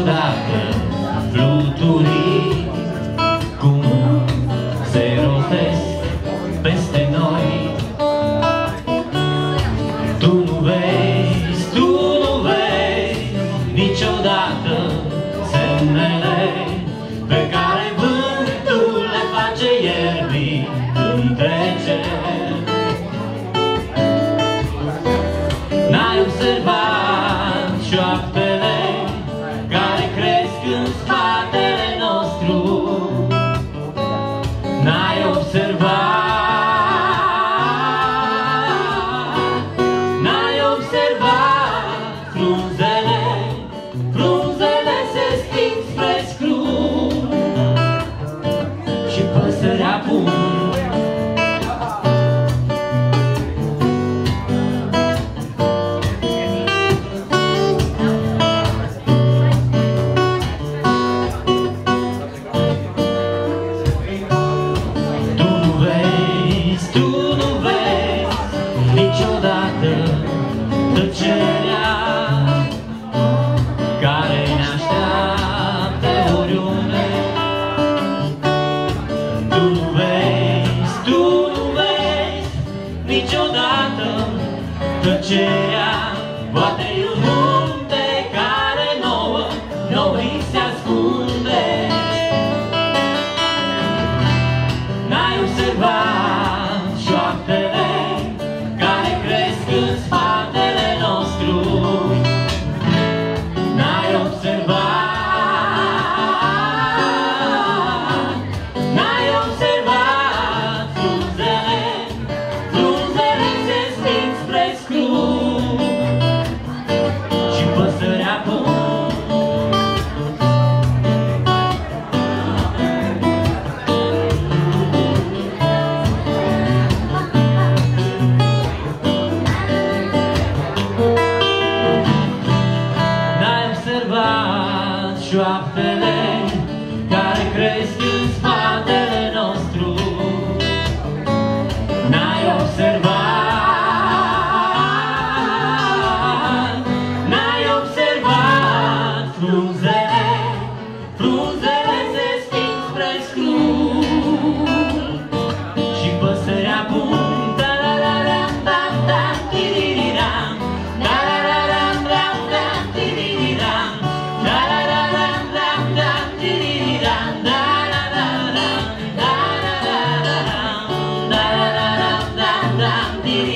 niciodată fluturii cum se rotesc peste noi. Tu nu vezi niciodată semnele pe care vântul le face ierbii când trece. N-ai observat șoaptele care cresc în spatele nostru. N-ai observat frunzele se sting spre scrum și păsărea pun. Tu nu vezi niciodată tăcerea care ne așteaptă oriunde. Tu nu vezi niciodată tăcerea. Poate e un munte care nouă îi se ascunde. N-ai observat șoaptele care cresc în spatele nostru. N-ai observat frunzele se sting spre scrum și păsărea pun. Șoaptele care cresc în spatele nostru. N-ai observat frunzele se sting spre scrum și păsărea pun. Did